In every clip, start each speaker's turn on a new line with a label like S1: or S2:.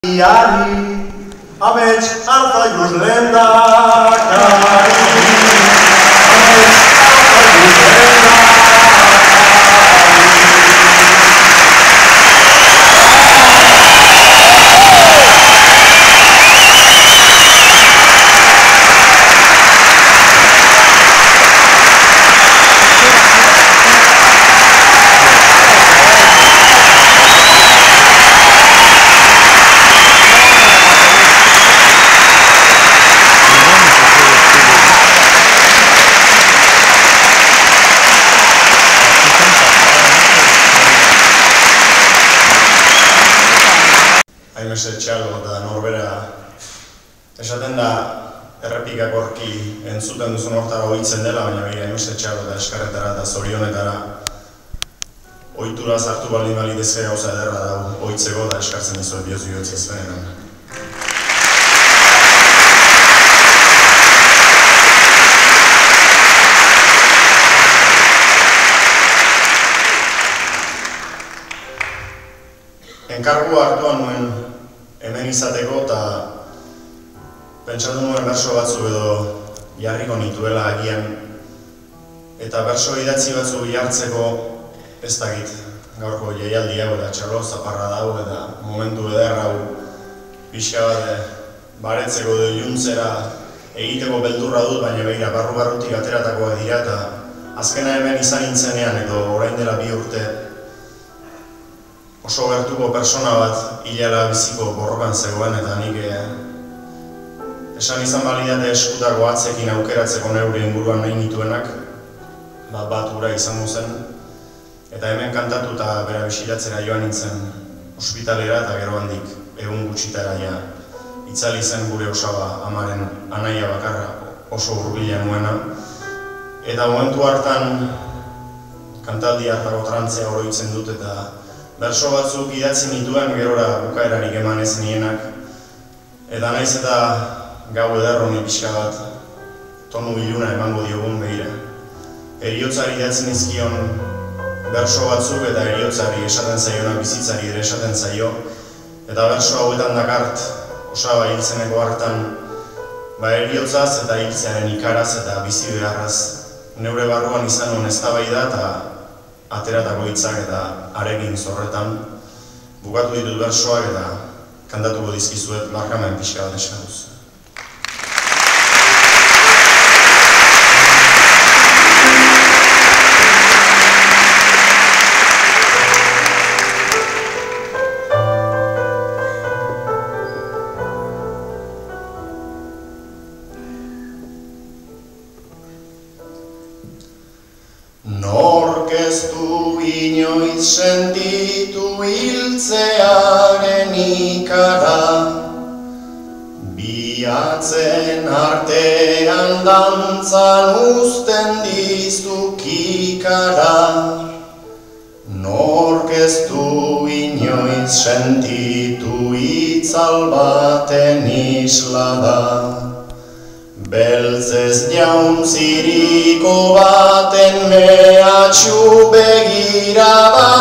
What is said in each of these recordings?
S1: Iari, amets artaius lehendakari, amets artaius lehendakari. Hainbeste txalo eta norbera esaten da errepikak horki entzuten duzun hortara ohitzen dela, baina begira hainbeste txalo eta eskarretara eta zorionetara ohitura sartu baldin balitezke gauza ederra da ohitzeko eta eskartzen dizuet bihotz bihotziz benetan. Enkargua hartuan nuen hemen izateko eta pentsatu nuen berso batzu edo jarriko nituela agian eta berso idatzi batzu jartzeko ez dakit gaurko jaialdi hau eta txalo zaparra dau eta momentu eder hau pixka bat baretzeko edo iluntzera egiteko beldurra dut, baina begira barru-barrutik ateratakoa dira eta azkena hemen izan nintzenean edo orain dela 2 urte oso gertuko persona bat hilala biziko borrokan zegoen eta nik esan izan balidate eskutako atzekin aukeratzeko neure inguruan nahi nituenak bat ura izango zen eta hemen kantatu eta bera bisilatzera joan nintzen ospitalera eta gero handik egun gutxitara itzali zen gure osaba amaren anaia bakarra oso hurbila nuena eta momentu hartan kantaldi hartako trantzea oroitzen dut eta berso batzuk idatzi nituen gerora bukaerarik eman ez nienak eta naiz eta gau eder honi pixka bat tonu iluna emango diogun begira. Heriotzari idatzi nizkion berso batzuk eta heriotzari esaten zaionak bizitzari ere esaten zaio eta berso hauetan dakart osaba hiltzeneko hartan heriotzaz eta hiltzearen ikaraz eta bizi beharraz neure barruan izan nuen eztabaida eta ateratako hitzak eta aregin zorretan bukatu ditut bersoak eta kantatuko dizkizuet barkamen pixka bat eskatuz. Nork ez du inoiz sentitu hiltzearen ikara, bihatzen artean dantzan uzten dizu kikara. Nork ez du inoiz sentitu itzal baten islada, beltzez jauntziriko baten mehatxu begirada,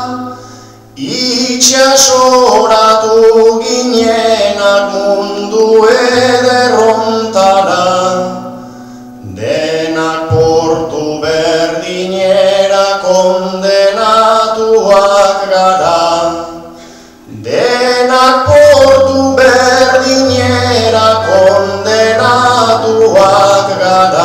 S1: itxasoratu ginenak mundu ederrontara, denak portu berdinera kondenatuak gara, denak portu berdinera kondenatuak gara.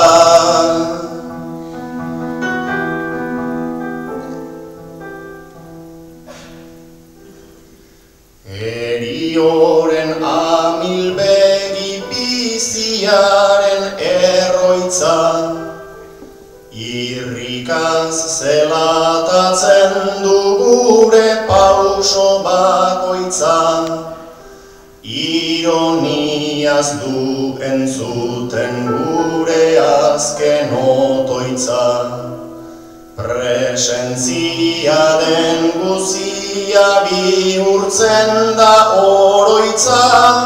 S1: Herioren amilbegi biziaren erroitza, irrikaz zelatatzen du gure pauso bakoitza, ironiaz du entzuten gure azken otoitza, presentzia den guzia bihurtzen da oroitza,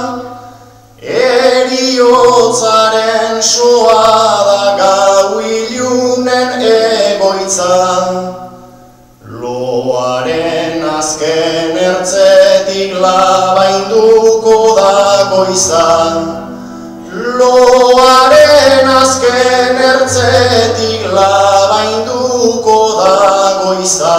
S1: heriotzaren soa da gau ilunen egoitza, loaren azken ertzetik ertzetik labainduko da goiza, loaren azken ertzetik labainduko da goiza.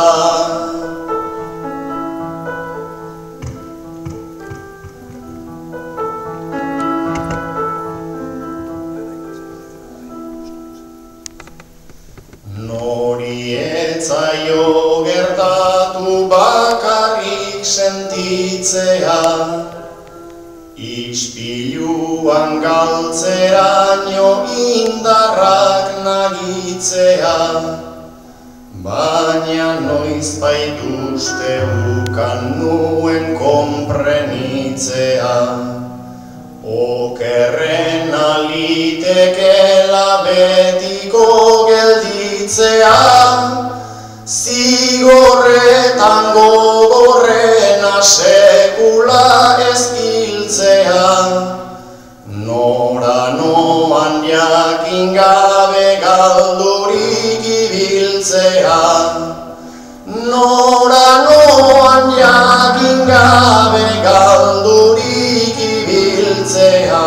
S1: Nori etzaio gertatu bakarrik sentitzea, ispiluan galtzeraino indarrak nagitzea, baina noizbait uste ukan nuen konprenitzea, okerrena litekela betiko gelditzea, zigorretan gogorrena sekula ez hiltzea, nora noan jakin gabe galdurik ibiltzea, nora noan jakin gabe galdurik ibiltzea.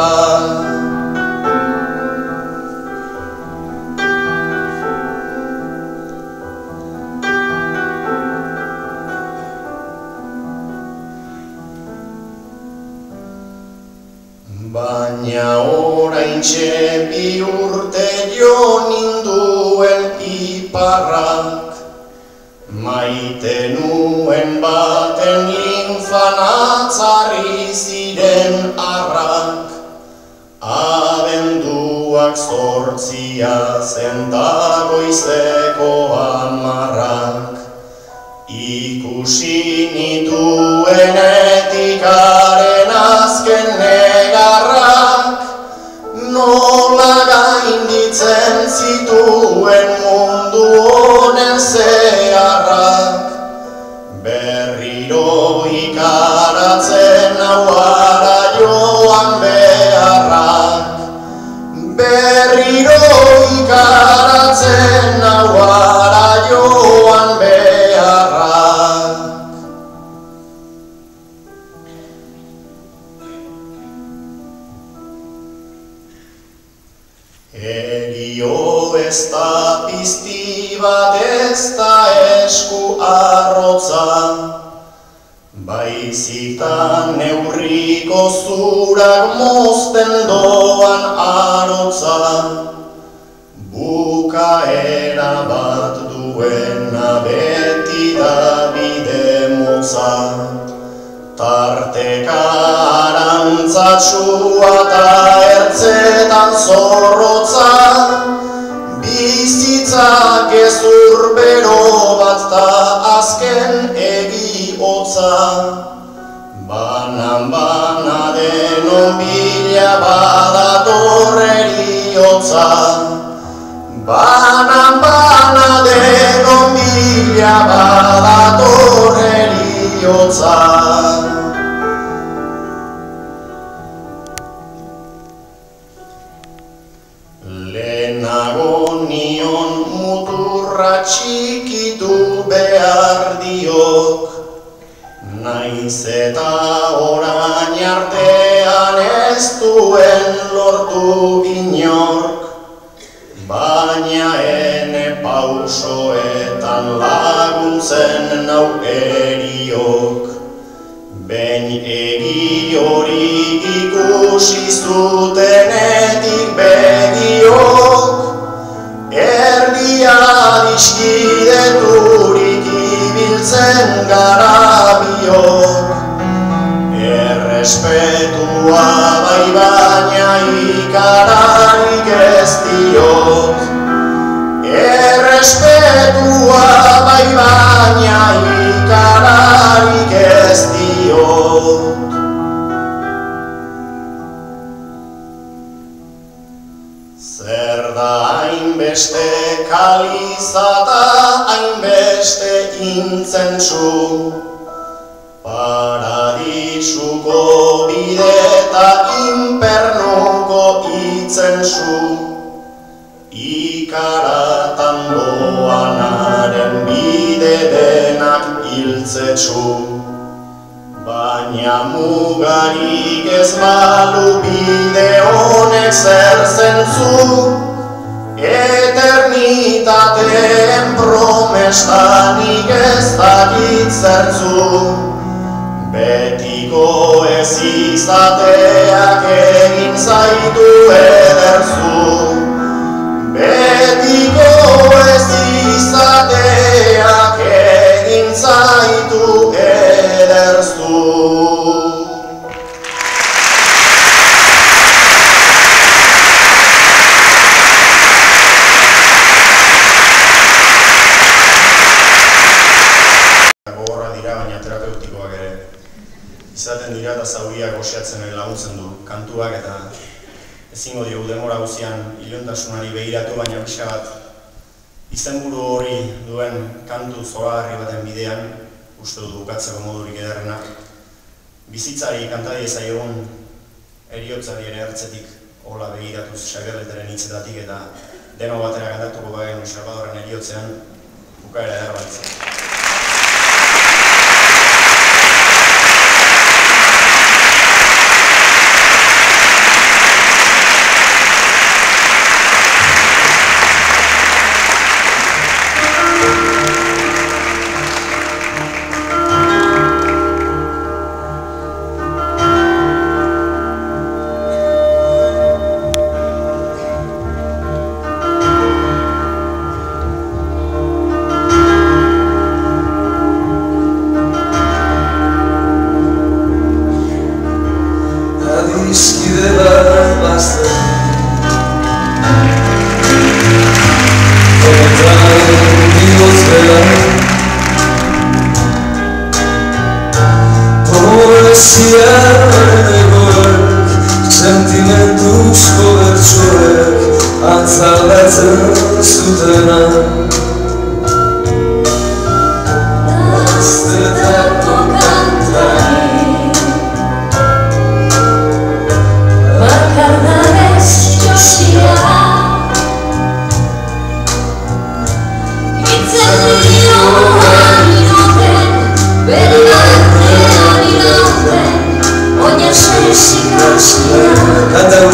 S1: Baina oraintxe bi urte jo ninduen iparrak, maite nuen baten linfan atzarri ziren arrak, abenduak 8 zen da goizeko 10, ikusi nituenetik haren azken negarrak, nola gainditzen zituen mundu honen zeharrak, berriro ikaratzen hauara joan beharrak, berriro ikaratzen hauara joan beharrak. Erio ez da pizti bat ez da esku arrotza, baizik ta neurriko zurak mozten doan arotza, bukaera bat duena beti da bide motza, tarteka arantzatsua ta ertzetan zorrotza, bizitza gezur bero bat ta azken egi hotza, banan denon bila badator heriotza, banan denon bila badator heriotza. Lehenago nion muturra txikitu behar diok, naiz eta orain artean ez duen lortu inork, baina ene pausoetan laguntzen nau eriok, behin egi hori ikusi zutenetik begiok, erdia diskideturik ibiltzen gara biok, errespetua bai baina ikararik ez diot, errespetua bai baina ikararik ez diot. Zer da hainbeste kalizata, hainbeste intzentsu, paradisuko bide eta infernuko itzentsu, ikaratan doanaren bide denak hiltzetsu, baina baina mugarik ez balu bide honek zer zentzu, eternitateen promestanik ez dakit zertzu, betiko ez izateak egin zaitu ederzu, betiko ez izateak egin zaitu ederzu. Izaten dira eta zauriak goxatzen laguntzen du kantuak eta ezingo diogu denbora guztian iluntasunari begiratu, baina pixka bat izenburu hori duen kantu zoragarri baten bidean uste dut bukatzeko modurik ederrenak. Bizitzari kanta diezaiogun heriotzari ere hartzetik hola begiratuz Xagerleteren hitzetatik eta deno batera kantatuko bagenu Salvadorren heriotzean bukaera eder bat.
S2: Sentimentuzko bertsoek antzalatzen zutena Gaztetako kantari bakardanez josia Itzen dioan inoten bere artean irauten Oina sesik hasia